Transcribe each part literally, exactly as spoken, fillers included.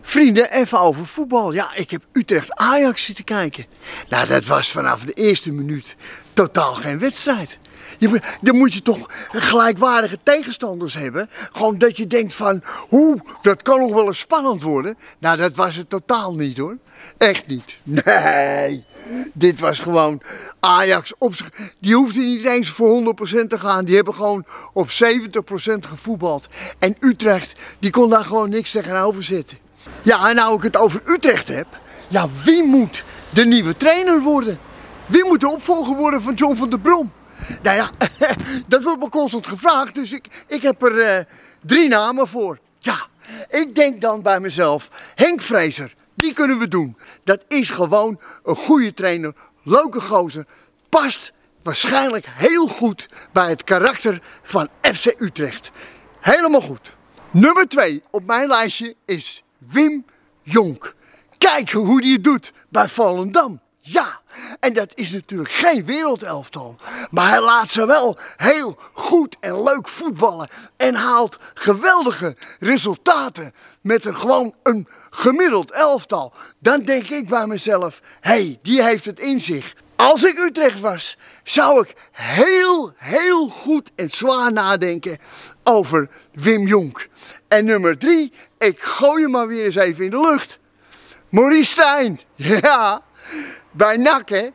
Vrienden, even over voetbal. Ja, ik heb Utrecht-Ajax zitten kijken. Nou, dat was vanaf de eerste minuut totaal geen wedstrijd. Je, dan moet je toch gelijkwaardige tegenstanders hebben. Gewoon dat je denkt van, hoe, dat kan nog wel eens spannend worden. Nou, dat was het totaal niet hoor. Echt niet. Nee, dit was gewoon Ajax op zich. Die hoefde niet eens voor honderd procent te gaan. Die hebben gewoon op zeventig procent gevoetbald. En Utrecht, die kon daar gewoon niks tegenover zetten. Ja, en nou ik het over Utrecht heb. Ja, wie moet de nieuwe trainer worden? Wie moet de opvolger worden van John van der Brom? Nou ja, dat wordt me constant gevraagd, dus ik, ik heb er uh, drie namen voor. Ja, ik denk dan bij mezelf, Henk Vrezer, die kunnen we doen. Dat is gewoon een goede trainer, leuke gozer, past waarschijnlijk heel goed bij het karakter van F C Utrecht. Helemaal goed. Nummer twee op mijn lijstje is Wim Jonk. Kijk hoe die het doet bij Volendam. Ja, en dat is natuurlijk geen wereldelftal, maar hij laat ze wel heel goed en leuk voetballen en haalt geweldige resultaten met een gewoon een gemiddeld elftal. Dan denk ik bij mezelf, hé, hey, die heeft het in zich. Als ik Utrecht was, zou ik heel, heel goed en zwaar nadenken over Wim Jonk. En nummer drie, ik gooi hem maar weer eens even in de lucht. Maurice Stijn, ja. Bij N A C, hè,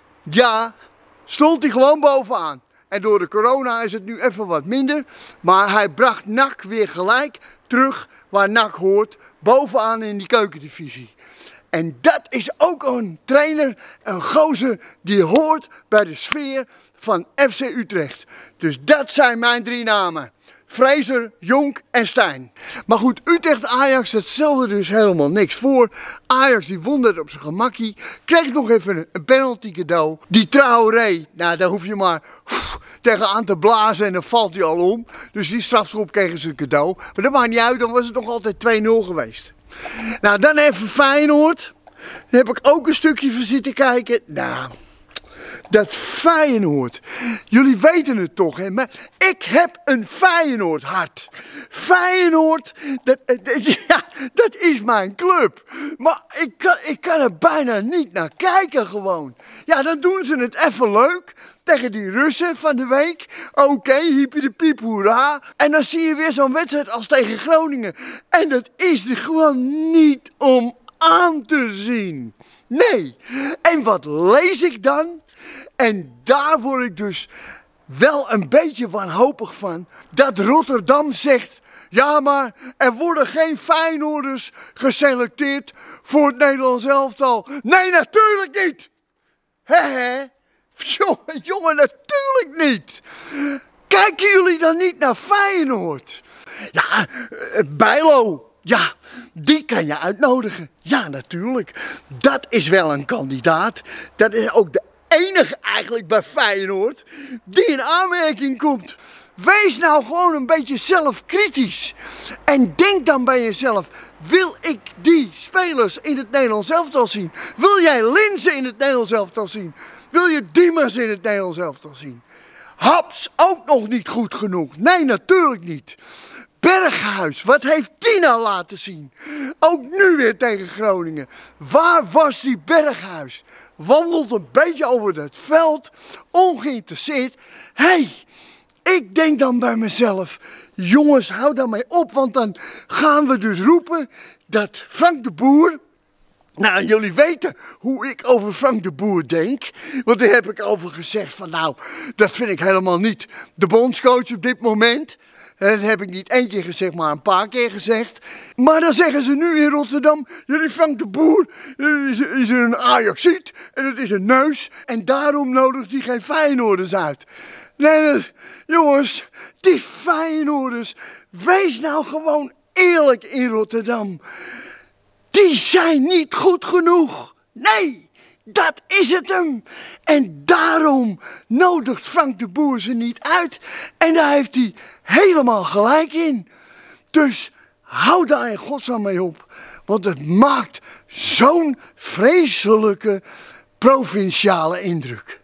ja, stond hij gewoon bovenaan. En door de corona is het nu even wat minder. Maar hij bracht N A C weer gelijk terug waar N A C hoort. Bovenaan in die keukendivisie. En dat is ook een trainer, een gozer die hoort bij de sfeer van F C Utrecht. Dus dat zijn mijn drie namen. Vrezer, Jonk en Stijn. Maar goed, Utrecht-Ajax, dat stelde dus helemaal niks voor. Ajax die won dat op zijn gemakkie. Kreeg nog even een penalty cadeau. Die Traoré, nou daar hoef je maar pff, tegenaan te blazen en dan valt hij al om. Dus die strafschop kregen ze een cadeau. Maar dat maakt niet uit, dan was het nog altijd twee nul geweest. Nou, dan even Feyenoord. Daar heb ik ook een stukje van zitten kijken. Nou... Dat Feyenoord, jullie weten het toch, hè? Maar ik heb een Feyenoord hart. Feyenoord, dat, dat, ja, dat is mijn club. Maar ik kan, ik kan er bijna niet naar kijken gewoon. Ja, dan doen ze het even leuk tegen die Russen van de week. Oké, okay, hiepie de piep, hoera. En dan zie je weer zo'n wedstrijd als tegen Groningen. En dat is er gewoon niet om aan te zien. Nee. En wat lees ik dan? En daar word ik dus wel een beetje wanhopig van, dat Rotterdam zegt, ja maar er worden geen Feyenoorders geselecteerd voor het Nederlands elftal. Nee, natuurlijk niet! Hè hè? Jongen, jongen, natuurlijk niet! Kijken jullie dan niet naar Feyenoord? Ja, Bijlo. Ja, die kan je uitnodigen. Ja, natuurlijk. Dat is wel een kandidaat. Dat is ook de enige eigenlijk bij Feyenoord die in aanmerking komt. Wees nou gewoon een beetje zelfkritisch. En denk dan bij jezelf, wil ik die spelers in het Nederlands elftal zien? Wil jij Linzen in het Nederlands elftal zien? Wil je Diemers in het Nederlands elftal zien? Haps ook nog niet goed genoeg. Nee, natuurlijk niet. Berghuis, wat heeft die nou laten zien? Ook nu weer tegen Groningen. Waar was die Berghuis? Wandelt een beetje over het veld, ongeïnteresseerd. Hé, hey, ik denk dan bij mezelf, jongens, hou daarmee op, want dan gaan we dus roepen dat Frank de Boer... Nou, jullie weten hoe ik over Frank de Boer denk, want daar heb ik over gezegd van nou, dat vind ik helemaal niet de bondscoach op dit moment. Dat heb ik niet één keer gezegd, maar een paar keer gezegd. Maar dan zeggen ze nu in Rotterdam, jullie Frank de Boer is, is een Ajaxiet en het is een neus. En daarom nodigt hij geen Feyenoorders uit. Nee, jongens, die Feyenoorders, wees nou gewoon eerlijk in Rotterdam. Die zijn niet goed genoeg. Nee, dat is het hem. En daarom nodigt Frank de Boer ze niet uit. En daar heeft hij helemaal gelijk in. Dus hou daar in godsnaam mee op. Want het maakt zo'n vreselijke provinciale indruk.